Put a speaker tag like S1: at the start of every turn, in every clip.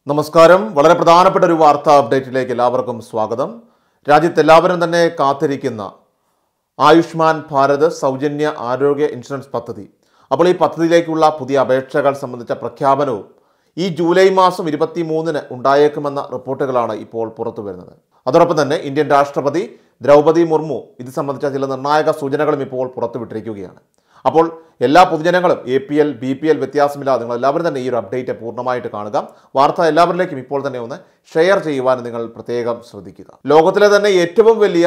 S1: നമസ്കാരം. വളരെ പ്രധാനപ്പെട്ട ഒരു വാർത്താ അപ്ഡേറ്റിലേക്ക് എല്ലാവർക്കും സ്വാഗതം. രാജ്യത്തെല്ലാവരും തന്നെ കാത്തിരിക്കുന്ന ആയുഷ്മാൻ ഭാരത് സൗജന്യ ആരോഗ്യ ഇൻഷുറൻസ് പദ്ധതി. അപ്പോൾ ഈ പദ്ധതിയിലേക്കുള്ള പുതിയ അപേക്ഷകൾ സംബന്ധിച്ച പ്രഖ്യാപനവും ഈ ജൂലൈ മാസം 23-ന് ഉണ്ടായേക്കുമെന്ന റിപ്പോർട്ടുകളാണ് ഇപ്പോൾ പുറത്തു വരുന്നത്. അതോടൊപ്പം തന്നെ ഇന്ത്യൻ രാഷ്ട്രപതി ദ്രൗപദി മുർമു ഇത് സംബന്ധിച്ച ചില നിർണായക സൂചനകളും ഇപ്പോൾ പുറത്തുവിട്ടിരിക്കുകയാണ്. അപ്പോൾ എല്ലാ പൊതുജനങ്ങളും APL BPL വ്യത്യാസമില്ലാതെ നിങ്ങൾ എല്ലാവരും തന്നെ ഈ ഒരു അപ്ഡേറ്റ് പൂർണ്ണമായിട്ട് കാണുക. വാർത്ത എല്ലാവരിലേക്കും ഇപ്പോൾ തന്നെ ഒന്ന് ഷെയർ ചെയ്യുവാൻ നിങ്ങൾ പ്രത്യേകം ശ്രദ്ധിക്കുക. ലോകത്തിലെ തന്നെ ഏറ്റവും വലിയ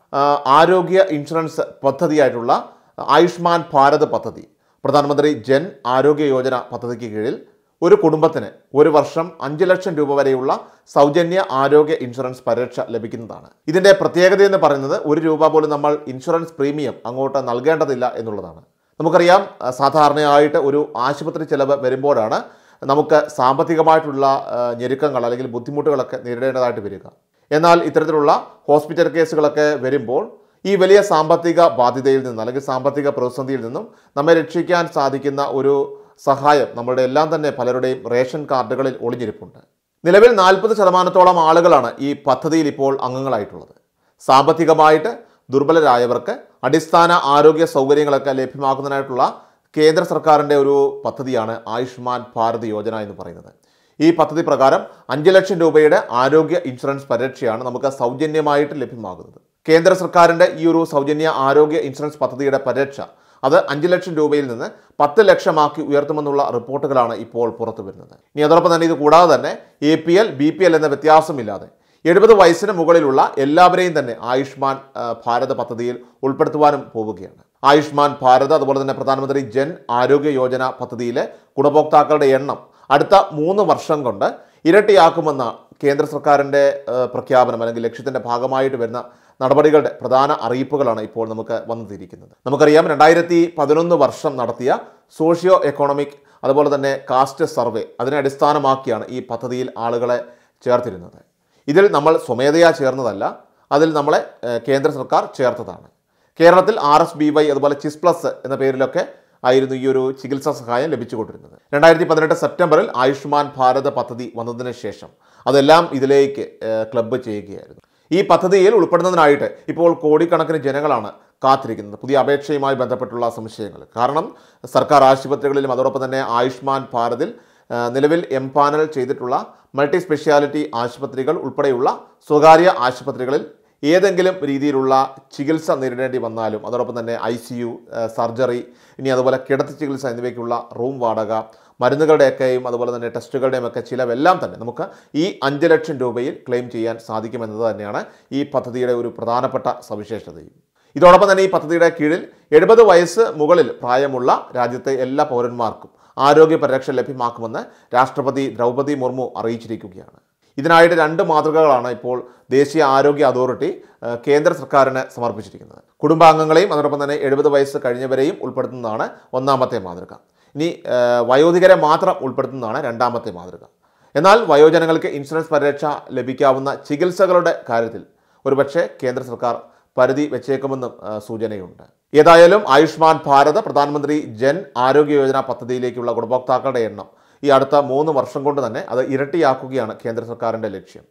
S1: ആരോഗ്യ ഇൻഷുറൻസ് പദ്ധതിയായിട്ടുള്ള ആയുഷ്മാൻ ഭാരത് പദ്ധതി, പ്രധാനമന്ത്രി ജൻ ആരോഗ്യ യോജന പദ്ധതിക്ക് കീഴിൽ ഒരു കുടുംബത്തിന് ഒരു വർഷം 5 ലക്ഷം രൂപ വരെയുള്ള സൗജന്യ ആരോഗ്യ ഇൻഷുറൻസ് പരിരക്ഷ ലഭിക്കുന്നതാണ്. ഇതിൻ്റെ പ്രത്യേകത എന്ന് പറയുന്നത് 1 രൂപ പോലും നമ്മൾ ഇൻഷുറൻസ് പ്രീമിയം അങ്ങോട്ട് നൽകേണ്ടതില്ല എന്നുള്ളതാണ്. നമുക്കറിയാം, സാധാരണയായിട്ട് ഒരു ആശുപത്രി ചെലവ് വരുമ്പോഴാണ് നമുക്ക് സാമ്പത്തികമായിട്ടുള്ള ഞെരുക്കങ്ങൾ അല്ലെങ്കിൽ ബുദ്ധിമുട്ടുകളൊക്കെ നേരിടേണ്ടതായിട്ട് വരിക. എന്നാൽ ഇത്തരത്തിലുള്ള ഹോസ്പിറ്റൽ കേസുകളൊക്കെ വരുമ്പോൾ ഈ വലിയ സാമ്പത്തിക ബാധ്യതയിൽ നിന്ന് അല്ലെങ്കിൽ സാമ്പത്തിക പ്രതിസന്ധിയിൽ നിന്നും നമ്മെ രക്ഷിക്കാൻ സാധിക്കുന്ന ഒരു സഹായം നമ്മളുടെ എല്ലാം തന്നെ പലരുടെയും റേഷൻ കാർഡുകളിൽ ഒളിഞ്ഞിരിപ്പുണ്ട്. നിലവിൽ 40% ആളുകളാണ് ഈ പദ്ധതിയിൽ ഇപ്പോൾ അംഗങ്ങളായിട്ടുള്ളത്. സാമ്പത്തികമായിട്ട് ദുർബലരായവർക്ക് അടിസ്ഥാന ആരോഗ്യ സൗകര്യങ്ങളൊക്കെ ലഭ്യമാക്കുന്നതിനായിട്ടുള്ള കേന്ദ്ര സർക്കാരിൻ്റെ ഒരു പദ്ധതിയാണ് ആയുഷ്മാൻ ഭാരത് യോജന എന്ന് പറയുന്നത്. ഈ പദ്ധതി പ്രകാരം 5 ലക്ഷം രൂപയുടെ ആരോഗ്യ ഇൻഷുറൻസ് പരിരക്ഷയാണ് നമുക്ക് സൗജന്യമായിട്ട് ലഭ്യമാകുന്നത്. കേന്ദ്ര സർക്കാരിൻ്റെ ഈ ഒരു സൗജന്യ ആരോഗ്യ ഇൻഷുറൻസ് പദ്ധതിയുടെ പരിരക്ഷ അത് 5 ലക്ഷം രൂപയിൽ നിന്ന് 10 ലക്ഷമാക്കി ഉയർത്തുമെന്നുള്ള റിപ്പോർട്ടുകളാണ് ഇപ്പോൾ പുറത്തു വരുന്നത്. ഇനി അതോടൊപ്പം തന്നെ ഇത് കൂടാതെ തന്നെ APL BPL എന്ന വ്യത്യാസമില്ലാതെ 70 വയസ്സിന് മുകളിലുള്ള എല്ലാവരെയും തന്നെ ആയുഷ്മാൻ ഭാരത് പദ്ധതിയിൽ ഉൾപ്പെടുത്തുവാനും പോവുകയാണ്. ആയുഷ്മാൻ ഭാരത് അതുപോലെ തന്നെ പ്രധാനമന്ത്രി ജൻ ആരോഗ്യ യോജന പദ്ധതിയിലെ ഗുണഭോക്താക്കളുടെ എണ്ണം അടുത്ത 3 വർഷം കൊണ്ട് ഇരട്ടിയാക്കുമെന്ന കേന്ദ്ര സർക്കാരിൻ്റെ പ്രഖ്യാപനം അല്ലെങ്കിൽ ലക്ഷ്യത്തിൻ്റെ ഭാഗമായിട്ട് വരുന്ന നടപടികളുടെ പ്രധാന അറിയിപ്പുകളാണ് ഇപ്പോൾ നമുക്ക് വന്നിരിക്കുന്നത്. നമുക്കറിയാം, 2011 വർഷം നടത്തിയ സോഷ്യോ എക്കോണമിക് അതുപോലെ തന്നെ കാസ്റ്റ് സർവേ അതിനെ അടിസ്ഥാനമാക്കിയാണ് ഈ പദ്ധതിയിൽ ആളുകളെ ചേർത്തിരുന്നത്. ഇതിൽ നമ്മൾ സ്വമേധയാ ചേർന്നതല്ല, അതിൽ നമ്മളെ കേന്ദ്ര സർക്കാർ ചേർത്തതാണ്. കേരളത്തിൽ RSBY അതുപോലെ CIS+ എന്ന പേരിലൊക്കെ ആയിരുന്നു ഈ ഒരു ചികിത്സാ സഹായം ലഭിച്ചുകൊണ്ടിരുന്നത്. 2018 സെപ്റ്റംബറിൽ ആയുഷ്മാൻ ഭാരത് പദ്ധതി വന്നതിന് ശേഷം അതെല്ലാം ഇതിലേക്ക് ക്ലബ്ബ് ചെയ്യുകയായിരുന്നു. ഈ പദ്ധതിയിൽ ഉൾപ്പെടുന്നതിനായിട്ട് ഇപ്പോൾ കോടിക്കണക്കിന് ജനങ്ങളാണ് കാത്തിരിക്കുന്നത് പുതിയ അപേക്ഷയുമായി ബന്ധപ്പെട്ടുള്ള സംശയങ്ങൾ. കാരണം സർക്കാർ ആശുപത്രികളിലും അതോടൊപ്പം തന്നെ ആയുഷ്മാൻ ഭാരതിൽ നിലവിൽ എംപാനൽ ചെയ്തിട്ടുള്ള മൾട്ടി സ്പെഷ്യാലിറ്റി ആശുപത്രികൾ ഉൾപ്പെടെയുള്ള സ്വകാര്യ ആശുപത്രികളിൽ ഏതെങ്കിലും രീതിയിലുള്ള ചികിത്സ നേരിടേണ്ടി വന്നാലും അതോടൊപ്പം തന്നെ ICU, സർജറി, ഇനി അതുപോലെ കിടത്തി ചികിത്സ എന്നിവയ്ക്കുള്ള റൂം വാടക, മരുന്നുകളുടെയൊക്കെയും അതുപോലെ തന്നെ ടെസ്റ്റുകളുടെയും ഒക്കെ ചിലവെല്ലാം തന്നെ നമുക്ക് ഈ 5 ലക്ഷം രൂപയിൽ ക്ലെയിം ചെയ്യാൻ സാധിക്കുമെന്നത് തന്നെയാണ് ഈ പദ്ധതിയുടെ ഒരു പ്രധാനപ്പെട്ട സവിശേഷതയും. ഇതോടൊപ്പം തന്നെ ഈ പദ്ധതിയുടെ കീഴിൽ 70 വയസ്സ് മുകളിൽ പ്രായമുള്ള രാജ്യത്തെ എല്ലാ പൗരന്മാർക്കും ആരോഗ്യ പരിരക്ഷ ലഭ്യമാക്കുമെന്ന് രാഷ്ട്രപതി ദ്രൗപദി മുർമു അറിയിച്ചിരിക്കുകയാണ്. ഇതിനായിട്ട് 2 മാതൃകകളാണ് ഇപ്പോൾ ദേശീയ ആരോഗ്യ അതോറിറ്റി കേന്ദ്ര സർക്കാരിന് സമർപ്പിച്ചിരിക്കുന്നത്. കുടുംബാംഗങ്ങളെയും അതോടൊപ്പം തന്നെ 70 വയസ്സ് കഴിഞ്ഞവരെയും ഉൾപ്പെടുത്തുന്നതാണ് ഒന്നാമത്തെ മാതൃക. ഇനി വയോധികരെ മാത്രം ഉൾപ്പെടുത്തുന്നതാണ് രണ്ടാമത്തെ മാതൃക. എന്നാൽ വയോജനങ്ങൾക്ക് ഇൻഷുറൻസ് പരിരക്ഷ ലഭിക്കാവുന്ന ചികിത്സകളുടെ കാര്യത്തിൽ ഒരുപക്ഷെ കേന്ദ്ര സർക്കാർ പരിധി വെച്ചേക്കുമെന്നും സൂചനയുണ്ട്. ഏതായാലും ആയുഷ്മാൻ ഭാരത് പ്രധാനമന്ത്രി ജൻ ആരോഗ്യ യോജന പദ്ധതിയിലേക്കുള്ള ഗുണഭോക്താക്കളുടെ എണ്ണം ഈ അടുത്ത 3 വർഷം കൊണ്ട് തന്നെ അത് ഇരട്ടിയാക്കുകയാണ് കേന്ദ്ര സർക്കാരിൻ്റെ ലക്ഷ്യം.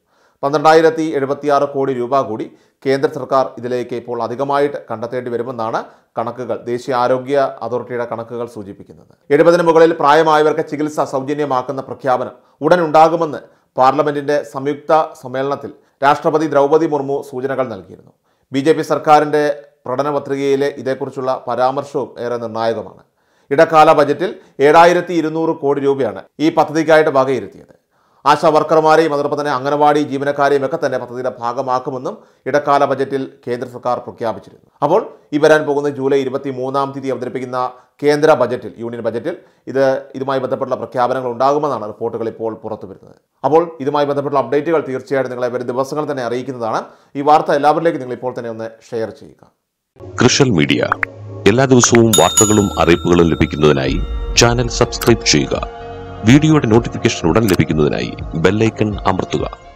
S1: 12,076 കോടി രൂപ കൂടി കേന്ദ്ര സർക്കാർ ഇതിലേക്ക് ഇപ്പോൾ അധികമായിട്ട് കണ്ടെത്തേണ്ടി വരുമെന്നാണ് കണക്കുകൾ, ദേശീയ ആരോഗ്യ അതോറിറ്റിയുടെ കണക്കുകൾ സൂചിപ്പിക്കുന്നത്. 70-ന് മുകളിൽ പ്രായമായവർക്ക് ചികിത്സ സൗജന്യമാക്കുന്ന പ്രഖ്യാപനം ഉടൻ ഉണ്ടാകുമെന്ന് പാർലമെന്റിന്റെ സംയുക്ത സമ്മേളനത്തിൽ രാഷ്ട്രപതി ദ്രൗപദി മുർമു സൂചനകൾ നൽകിയിരുന്നു. BJP സർക്കാരിൻ്റെ പഠന പത്രികയിലെ ഇതേക്കുറിച്ചുള്ള പരാമർശവും ഏറെ നിർണായകമാണ്. ഇടക്കാല ബജറ്റിൽ 7,200 കോടി രൂപയാണ് ഈ പദ്ധതിക്കായിട്ട് വകയിരുത്തിയത്. ആശാ വർക്കർമാരെയും അതോടൊപ്പം തന്നെ അംഗനവാടി ജീവനക്കാരെയും ഒക്കെ തന്നെ പദ്ധതിയുടെ ഭാഗമാക്കുമെന്നും ഇടക്കാല ബജറ്റിൽ കേന്ദ്ര സർക്കാർ പ്രഖ്യാപിച്ചിരുന്നു. അപ്പോൾ ഈ വരാൻ പോകുന്ന ജൂലൈ 23-ാം തീയതി അവതരിപ്പിക്കുന്ന കേന്ദ്ര ബജറ്റിൽ, യൂണിയൻ ബജറ്റിൽ ഇതുമായി ബന്ധപ്പെട്ടുള്ള പ്രഖ്യാപനങ്ങൾ ഉണ്ടാകുമെന്നാണ് റിപ്പോർട്ടുകൾ ഇപ്പോൾ പുറത്തു വരുന്നത്. അപ്പോൾ ഇതുമായി ബന്ധപ്പെട്ടുള്ള അപ്ഡേറ്റുകൾ തീർച്ചയായിട്ടും നിങ്ങളെ വരും ദിവസങ്ങൾ തന്നെ അറിയിക്കുന്നതാണ്. ഈ വാർത്ത എല്ലാവരിലേക്കും നിങ്ങൾ ഇപ്പോൾ തന്നെ ഒന്ന് ഷെയർ ചെയ്യുക.
S2: കൃഷൽ മീഡിയ എല്ലാ ദിവസവും വാർത്തകളും അറിയിപ്പുകളും ലഭിക്കുന്നതിനായി ചാനൽ സബ്സ്ക്രൈബ് ചെയ്യുക. വീഡിയോയുടെ നോട്ടിഫിക്കേഷൻ ഉടൻ ലഭിക്കുന്നതിനായി ബെൽ ഐക്കൺ അമർത്തുക.